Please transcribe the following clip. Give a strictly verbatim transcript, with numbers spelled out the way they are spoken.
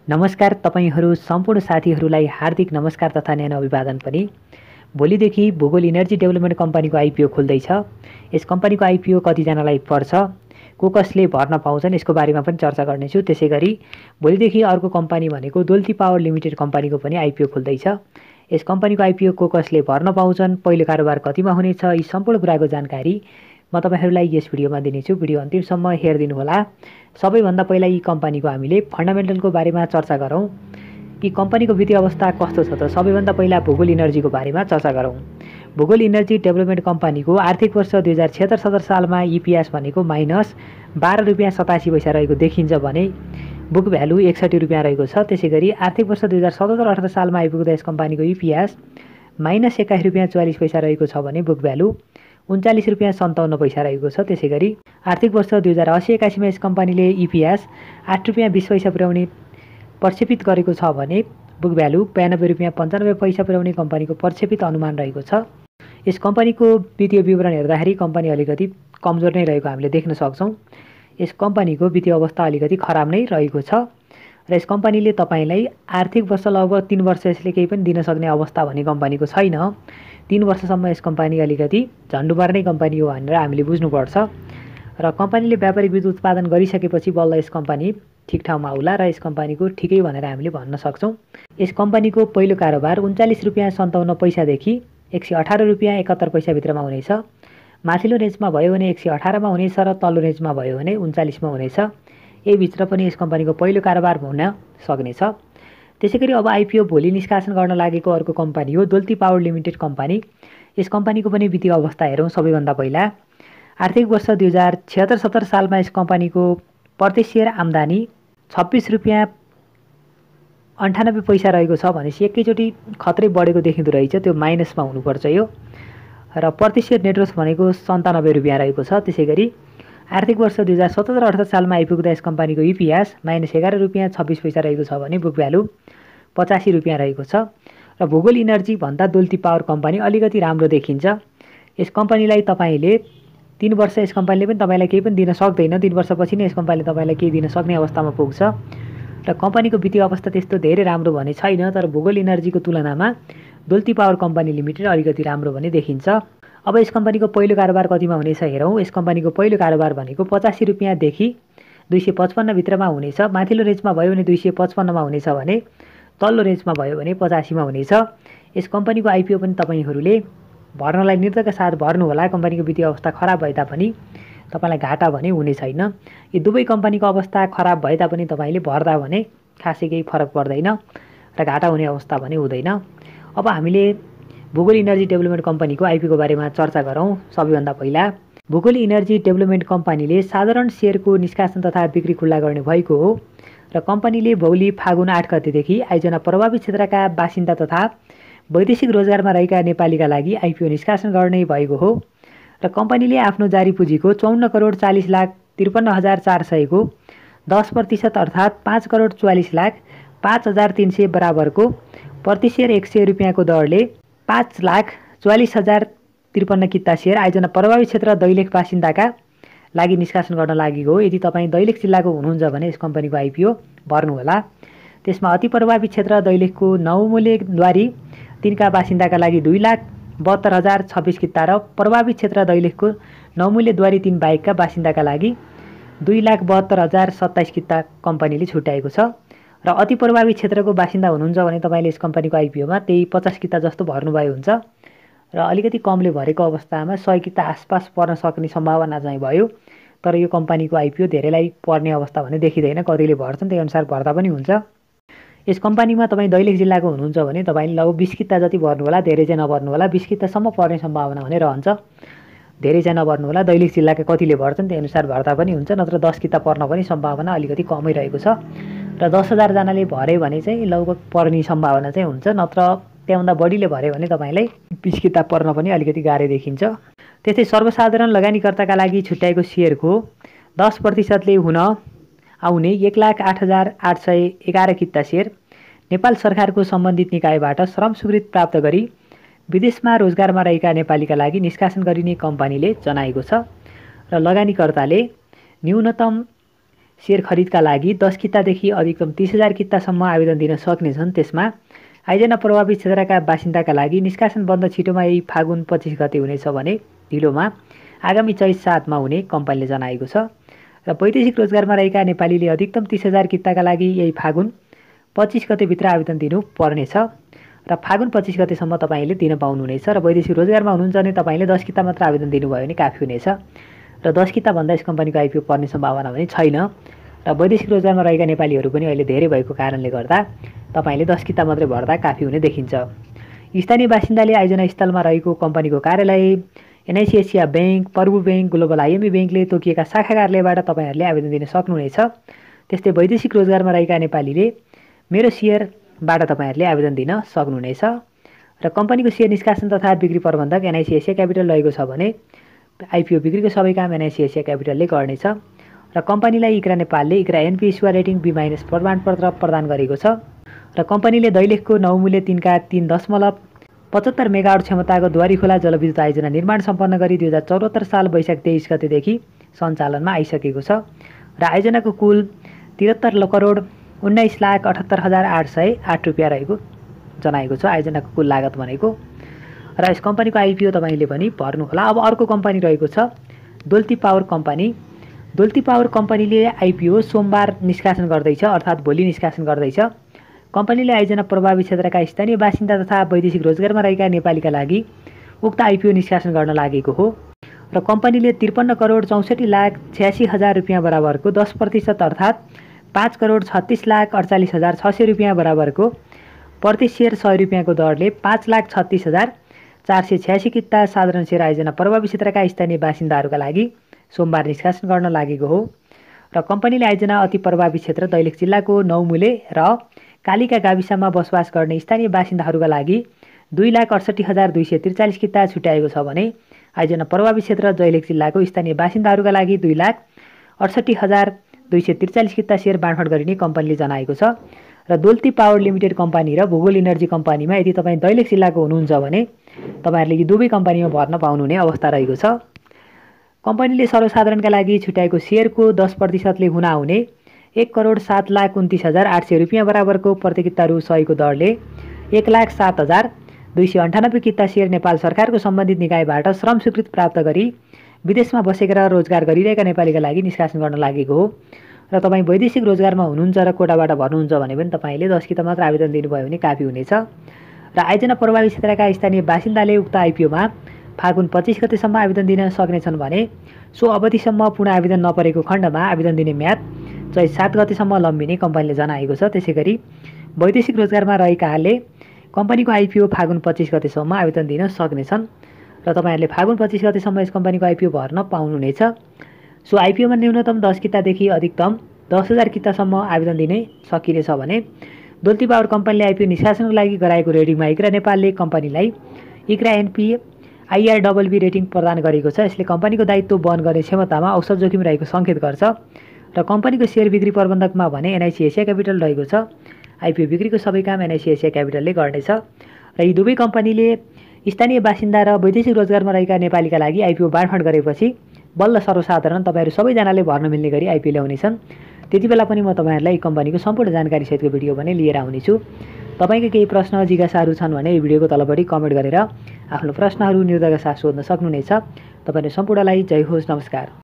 नमस्कार तपाईहरू सम्पूर्ण साथीहरूलाई हार्दिक नमस्कार तथा न्यानो अभिवादन पनि। भोलिदेखि भूगोल इनर्जी डेभलपमेन्ट कम्पनीको आइपिओ खुल्दैछ। यस कम्पनीको आइपिओ कतिजनालाई पर्छ, को कसले भर्न पाउँछन् यसको बारेमा पनि चर्चा गर्नेछु। त्यसैगरी भोलिदेखि अर्को कम्पनी भनेको दोल्ती पावर लिमिटेड कम्पनीको पनि आइपिओ खुल्दैछ। यस कम्पनीको आइपिओ को कसले भर्न पाउँछन्, पहिलो कारोबार कतिमा हुनेछ, यी सम्पूर्ण कुराको जानकारी म तपाईहरुलाई यस भिडियोमा दिनेछु। भिडियो अन्तिमसम्म हेरिदिनु होला। सबैभन्दा पहिला यी कम्पनीको हामीले फन्डामेन्टलको बारेमा चर्चा गरौँ। यी कम्पनीको वित्तीय अवस्था कस्तो छ त सबैभन्दा पहिला भूगोल इनर्जीको बारेमा चर्चा गरौँ। भूगोल इनर्जी डेभलपमेन्ट कम्पनीको आर्थिक वर्ष दुई हजार छिहत्तर सत्तर सालमा इपिएस भनेको माइनस बाह्र रुपियाँ सतासी पैसा रहेको देखिन्छ भने बुक भ्यालु एकसठी रुपियाँ रहेको छ। त्यसै गरी आर्थिक वर्ष दुई हजार सतहत्तर अठहत्तर सालमा आइपुग्दा यस कम्पनीको इपिएस माइनस एक्काइस रुपियाँ चौवालिस पैसा रहेको छ भने बुक भ्यालु उन्चालिस रुपियाँ सन्ताउन्न पैसा रहेको छ। त्यसै गरी आर्थिक वर्ष दुई हजार असी एकासीमा यस कम्पनीले इपिएस आठ रुपियाँ बिस पैसा पुर्याउने प्रक्षेपित गरेको छ भने बुक भ्यालु बयानब्बे रुपियाँ पन्चानब्बे पैसा पुर्याउने कम्पनीको प्रक्षेपित अनुमान रहेको छ। यस कम्पनीको वित्तीय विवरण हेर्दाखेरि कम्पनी अलिकति कमजोर नै रहेको हामीले देख्न सक्छौँ। यस कम्पनीको वित्तीय अवस्था अलिकति खराब नै रहेको छ र यस कम्पनीले तपाईलाई आर्थिक वर्ष लगभग तीन वर्ष यसले केही पनि दिन सक्ने अवस्था भन्ने कम्पनीको छैन। तीन वर्षसम्म यस कम्पनी अलिकति झन्डु पर्ने कम्पनी हो भनेर हामीले बुझ्नुपर्छ र कम्पनीले व्यापारिक विद्युत उत्पादन गरिसकेपछि बल्ल यस कम्पनी ठिक ठाउँमा आउला र यस कम्पनीको ठिकै भनेर हामीले भन्न सक्छौँ। यस कम्पनीको पहिलो कारोबार उन्चालिस रुपियाँ सन्ताउन्न पैसादेखि एक सय अठार रुपियाँ एकहत्तर पैसाभित्रमा हुनेछ। माथिल्लो रेन्जमा भयो भने एक सय अठारमा हुनेछ र तल्लो रेन्जमा भयो भने उन्चालिसमा हुनेछ। यही भित्र पनि यस कम्पनीको पहिलो कारोबार हुन सक्नेछ। त्यसैगरी अब आइपिओ भोलि निष्कासन गर्न लागेको अर्को कम्पनी हो दोल्ती पावर लिमिटेड कम्पनी। यस कम्पनीको पनि वित्तीय अवस्था हेरौँ। सबैभन्दा पहिला आर्थिक वर्ष दुई हजार छिहत्तर सत्तर सालमा यस कम्पनीको प्रति सेयर आम्दानी छब्बिस रुपियाँ अन्ठानब्बे पैसा रहेको छ भनेपछि एकैचोटि खत्रै बढेको देखिँदो रहेछ। त्यो माइनसमा हुनुपर्छ यो र प्रति सेयर नेटवर्थ भनेको सन्तानब्बे रुपियाँ रहेको छ। त्यसै गरी आर्थिक वर्ष दुई हजार सतहत्तर अठहत्तर सालमा आइपुग्दा यस कम्पनीको इपिएस माइनस एघार रुपियाँ छब्बिस पैसा रहेको छ भने बुक भ्यालु पचासी रुपियाँ रहेको छ र भूगोल इनर्जी भन्दा दोल्ती पावर कम्पनी अलिकति राम्रो देखिन्छ। यस कम्पनीलाई तपाईँले तीन वर्ष यस कम्पनीले पनि तपाईँलाई केही पनि दिन सक्दैन। तीन वर्षपछि नै यस कम्पनीले तपाईँलाई केही दिन सक्ने अवस्थामा पुग्छ र कम्पनीको वित्तीय अवस्था त्यस्तो धेरै राम्रो भने छैन। तर भूगोल इनर्जीको तुलनामा दोल्ती पावर कम्पनी लिमिटेड अलिकति राम्रो भने देखिन्छ। अब यस कम्पनीको पहिलो कारोबार कतिमा हुनेछ हेरौँ। यस कम्पनीको पहिलो कारोबार भनेको पचासी रुपियाँदेखि दुई सय पचपन्नभित्रमा हुनेछ। माथिल्लो रेन्जमा भयो भने दुई सय पचपन्नमा हुनेछ भने तल्लो रेन्जमा भयो भने पचासीमा हुनेछ। यस कम्पनीको आइपिओ पनि तपाईँहरूले भर्नलाई निर्धयका साथ भर्नु होला। कम्पनीको वित्तीय अवस्था खराब भए तापनि तपाईँलाई घाटा भने हुने छैन। यी दुवै कम्पनीको अवस्था खराब भए तापनि तपाईँले भर्दा भने खासै केही फरक पर्दैन र घाटा हुने अवस्था भने हुँदैन। अब हामीले भूगोल इनर्जी डेभलपमेन्ट कम्पनीको आइपिओको बारेमा चर्चा गरौँ। सबैभन्दा पहिला भूगोल इनर्जी डेभलपमेन्ट कम्पनीले साधारण सेयरको निष्कासन तथा बिक्री खुल्ला गर्ने भएको हो र कम्पनीले भोलि फागुन आठ गतेदेखि आयोजना प्रभावित क्षेत्रका बासिन्दा तथा वैदेशिक रोजगारमा रहेका नेपालीका लागि आइपिओ निष्कासन गर्ने भएको हो र कम्पनीले आफ्नो जारी पुँजीको चौन्न करोड चालिस लाख त्रिपन्न हजार चार सयको दस प्रतिशत अर्थात् पाँच करोड चौवालिस लाख पाँच हजार तिन सय बराबरको प्रति सेयर एक सय रुपियाँको दरले पाँच लाख चौवालिस हजार त्रिपन्न किता सेयर आयोजना प्रभावित क्षेत्र दैलेख बासिन्दाका लागि निष्कासन गर्न लागेको हो। यदि तपाईँ दैलेख जिल्लाको हुनुहुन्छ भने यस कम्पनीको आइपिओ भर्नुहोला। त्यसमा अति प्रभावित क्षेत्र दैलेखको नौमूलेद्वारी तिनका बासिन्दाका लागि दुई लाख बहत्तर हजार छब्बिस किता र प्रभावित क्षेत्र दैलेखको नौमूलेद्वारी तिन बाहेकका बासिन्दाका लागि दुई लाख बहत्तर हजार सत्ताइस किता कम्पनीले छुट्याएको छ र अति प्रभावित क्षेत्रको बासिन्दा हुनुहुन्छ भने तपाईँले यस कम्पनीको आइपिओमा त्यही पचास किता जस्तो भर्नुभयो हुन्छ र अलिकति कमले भरेको अवस्थामा सय किता आसपास पर्न सक्ने सम्भावना चाहिँ भयो। तर यो कम्पनीको आइपिओ धेरैलाई पर्ने अवस्था भने देखिँदैन। कतिले भर्छन् त्यही अनुसार भर्दा पनि हुन्छ। यस कम्पनीमा तपाईँ दैलेख जिल्लाको हुनुहुन्छ भने तपाईँले लगभग बिस किता जति भर्नु होला, धेरै चाहिँ नभर्नु होला। बिस कितासम्म पर्ने सम्भावना भने रहन्छ। धेरै चाहिँ नभर्नु होला। दैलेख जिल्लाका कतिले भर्छन् त्यही अनुसार भर्दा पनि हुन्छ, नत्र दस किता पर्न पनि सम्भावना अलिकति कमै रहेको छ र दस हजारजनाले भरे भने चाहिँ लगभग पर्ने सम्भावना चाहिँ हुन्छ, नत्र त्यहाँभन्दा बढीले भरे भने तपाईँलाई बिस किता पर्न पनि अलिकति गाह्रो देखिन्छ। त्यस्तै सर्वसाधारण लगानीकर्ताका लागि छुट्याएको सेयरको दस प्रतिशतले हुन आउने एक लाख आठ हजार आठ सय एघार किता सेयर नेपाल सरकारको सम्बन्धित निकायबाट श्रम स्वीकृति प्राप्त गरी विदेशमा रोजगारमा रहेका नेपालीका लागि निष्कासन गरिने कम्पनीले जनाएको छ र लगानीकर्ताले न्यूनतम सेयर खरिदका लागि दस कितादेखि अधिकतम तीस हजार कितासम्म आवेदन दिन सक्नेछन्। त्यसमा आयोजना प्रभावित क्षेत्रका बासिन्दाका लागि निष्कासन बन्द छिटोमा यही फागुन पच्चिस गते हुनेछ भने ढिलोमा आगामी चैत सातमा हुने कम्पनीले जनाएको छ। र वैदेशिक रोजगारमा रहेका नेपालीले अधिकतम तीस हजार किताका लागि यही फागुन पच्चिस गतेभित्र आवेदन दिनु पर्नेछ र फागुन पच्चिस गतेसम्म तपाईँले दिन पाउनुहुनेछ। र वैदेशिक रोजगारमा हुनुहुन्छ भने तपाईँले दस किता मात्र आवेदन दिनुभयो भने काफी हुनेछ। र दस किताभन्दा यस कम्पनीको आइपिओ पर्ने सम्भावना पनि छैन। र वैदेशिक रोजगारमा रहेका नेपालीहरू पनि अहिले धेरै भएको कारणले गर्दा तपाईँले दस किता मात्रै भर्दा काफी हुने देखिन्छ। स्थानीय बासिन्दाले आयोजना स्थलमा रहेको कम्पनीको कार्यालय, NIC Asia bank, Prabhu bank, global IME ब्याङ्कले तोकिएका शाखा कार्यालयबाट तपाईँहरूले आवेदन दिन सक्नुहुनेछ। त्यस्तै वैदेशिक रोजगारमा रहेका नेपालीले मेरो सेयरबाट तपाईँहरूले आवेदन दिन सक्नुहुनेछ। र कम्पनीको सेयर निष्कासन तथा बिक्री प्रबन्धक एनआइसी एसिया क्यापिटल रहेको छ भने आइपिओ बिक्रीको सबै काम एनआइसी एसिया क्यापिटलले गर्नेछ। र कम्पनीलाई इक्रा नेपालले ICRA NP score rating B minus प्रमाणपत्र प्रदान गरेको छ। र कम्पनीले दैलेखको नौ मूल्य तिनका तीन दशमलव पचहत्तर मेगावाट क्षमताको द्वारीखोला जलविद्युत आयोजना निर्माण सम्पन्न गरी दुई हजार चौहत्तर साल वैशाख तेइस गतेदेखि सञ्चालनमा आइसकेको छ। र आयोजनाको कुल त्रिहत्तर करोड उन्नाइस लाख अठहत्तर हजार आठ सय आठ रुपियाँ रहेको जनाएको छ आयोजनाको कुल लागत भनेको। र यस कम्पनीको आइपिओ तपाईँले पनि भर्नुहोला। अब अर्को कम्पनी रहेको छ Dolti power company. Dolti power कम्पनीले आइपिओ सोमबार निष्कासन गर्दैछ, अर्थात् भोलि निष्कासन गर्दैछ। कम्पनीले आयोजना प्रभावित क्षेत्रका स्थानीय बासिन्दा तथा वैदेशिक रोजगारमा रहेका नेपालीका लागि उक्त आइपिओ निष्कासन गर्न लागेको हो। र कम्पनीले त्रिपन्न करोड चौसठी लाख छ्यासी हजार रुपियाँ बराबरको दस प्रतिशत अर्थात् पाँच करोड छत्तिस लाख अडचालिस हजार छ सय रुपियाँ बराबरको प्रति सेयर सय रुपियाँको दरले पाँच लाख छत्तिस हजार चार सय छ्यासी किता साधारण सेयर आयोजना प्रभावित क्षेत्रका स्थानीय बासिन्दाहरूका लागि सोमबार निष्कासन गर्न लागेको हो। र कम्पनीले आयोजना अति प्रभावित क्षेत्र दैलेख जिल्लाको नौमुले र कालिका गाविसमा बसोबास गर्ने स्थानीय बासिन्दाहरूका लागि दुई लाख अडसठी हजार दुई सय त्रिचालिस किता छुट्याएको छ भने आयोजना प्रभावित क्षेत्र दैलेख जिल्लाको स्थानीय बासिन्दाहरूका लागि दुई लाख अडसठी हजार दुई सय त्रिचालिस किता सेयर बाँडफाँड गरिने कम्पनीले जनाएको छ। र दोल्ती पावर लिमिटेड कम्पनी र भूगोल इनर्जी कम्पनीमा यदि तपाईँ दैलेख जिल्लाको हुनुहुन्छ भने तपाईँहरूले यी दुवै कम्पनीमा भर्न पाउनुहुने अवस्था रहेको छ। कम्पनीले सर्वसाधारणका लागि छुट्याएको सेयरको दस प्रतिशतले हुन आउने एक करोड सात लाख उन्तिस हजार आठ सय रुपियाँ बराबरको प्रति किता रु सयको दरले एक लाख सात हजार दुई सय अन्ठानब्बे किता सेयर नेपाल सरकारको सम्बन्धित निकायबाट श्रम स्वीकृति प्राप्त गरी विदेशमा बसेर रोजगार गरिरहेका नेपालीका लागि निष्कासन गर्न लागेको हो। र तपाईँ वैदेशिक रोजगारमा हुनुहुन्छ र कोटाबाट भर्नुहुन्छ भने पनि तपाईँले दस किता मात्र आवेदन दिनुभयो भने काफी हुनेछ। र आयोजना प्रभावित क्षेत्रका स्थानीय बासिन्दाले उक्त आइपिओमा फागुन पच्चिस गतेसम्म आवेदन दिन सक्नेछन् भने सो अवधिसम्म पुनः आवेदन नपरेको खण्डमा आवेदन दिने म्याद चैत सात गतेसम्म लम्बिने कम्पनीले जनाएको छ। त्यसै गरी वैदेशिक रोजगारमा रहेकाले कम्पनीको आइपिओ फागुन पच्चिस गतेसम्म आवेदन दिन सक्नेछन्। र तपाईँहरूले फागुन पच्चिस गतेसम्म यस कम्पनीको आइपिओ भर्न पाउनुहुनेछ। सो आइपिओमा न्यूनतम दस कितादेखि अधिकतम दस हजार कितासम्म आवेदन दिने सकिनेछ भने दोल्ती पावर कम्पनीले आइपिओ निष्कासनको लागि गराएको रेटिङमा इक्रा नेपालले कम्पनीलाई ICRA NP IR double B rating प्रदान गरेको छ। यसले कम्पनीको दायित्व वहन गर्ने क्षमतामा औसत जोखिम रहेको सङ्केत गर्छ। र कम्पनीको सेयर बिक्री प्रबन्धकमा भने एनआइसी एसिया क्यापिटल रहेको छ। आइपिओ बिक्रीको सबै काम एनआइसी एसिया क्यापिटलले गर्नेछ। र यी दुवै कम्पनीले स्थानीय बासिन्दा र वैदेशिक रोजगारमा रहेका नेपालीका लागि आइपिओ बाँडफाँड गरेपछि बल्ल सर्वसाधारण तपाईँहरू सबैजनाले भर्न मिल्ने गरी आइपिओ ल्याउनेछन्। त्यति बेला पनि म तपाईँहरूलाई कम्पनीको सम्पूर्ण जानकारी सहितको भिडियो भने लिएर आउनेछु। तपाईँको केही प्रश्न जिज्ञासाहरू छन् भने यो भिडियोको तलपट्टि कमेन्ट गरेर आफ्नो प्रश्नहरू निर्धक्क साथ सोध्न सक्नुहुनेछ। तपाईँहरू सम्पूर्णलाई जय होस्, नमस्कार।